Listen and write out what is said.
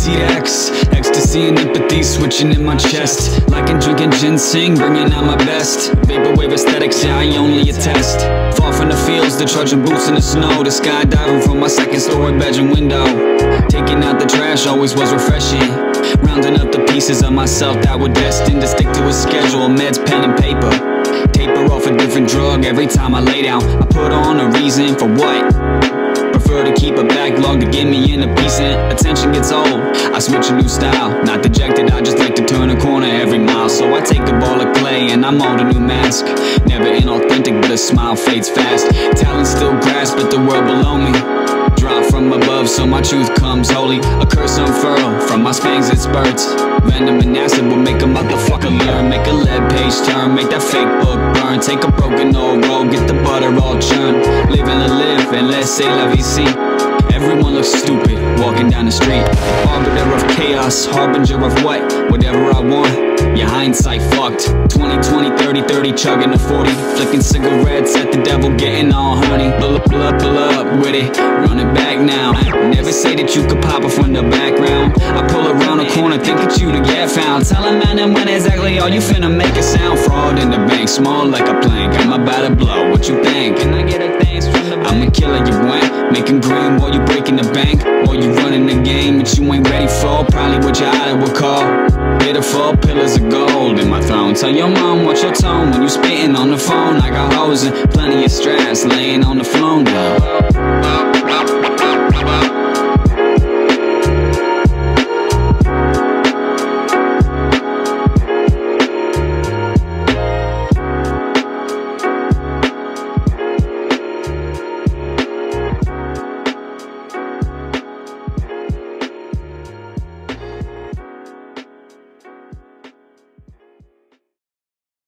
see the ecstasy and empathy switching in my chest. Liking drinking ginseng, bringing out my best. Vaporwave aesthetics, yeah, I only attest. Far from the fields, the trudging boots in the snow. The skydiving from my second-story bedroom window. Taking out the trash always was refreshing. Rounding up the pieces of myself that were destined to stick to a schedule. Meds, pen, and paper. Taper off a different drug every time I lay down. I put on a reason for what? Prefer to keep a backlog to get me in a piece, and attention gets old. I switch a new style, not dejected, I just like to turn a corner every mile. So I take a ball of clay and I mold a new mask. Never inauthentic, but a smile fades fast. Talent still grasp at the world below me. Drop from above, so my truth comes holy. A curse unfurled from my spangs it spurts. Venom and acid will make a motherfucker learn. Make a lead page turn, make that fake book burn. Take a broken old road, get the butter all churned. Live and let live, and let's say la vie si. Everyone looks stupid, walking down the street. Arbiter of chaos, harbinger of what? Whatever I want, your hindsight fucked. 20, 20, 30, 30, chugging a 40. Flicking cigarettes at the devil, getting all honey. Pull up with it, run it back now. Never say that you could pop it from the background. I pull around the corner, think it's you to get found. Tell a man and when exactly are you finna make it sound. Fraud in the bank, small like a plank. I'm about to blow, what you think? Can I get a thanks from the bank? I'm a killer, you went. Making green while you breaking the bank. While you running the game that you ain't ready for. Probably what your idol would call pitiful pillars of gold in my throne. Tell your mom watch your tone when you spitting on the phone. I got hoes and plenty of stress laying on the floor now.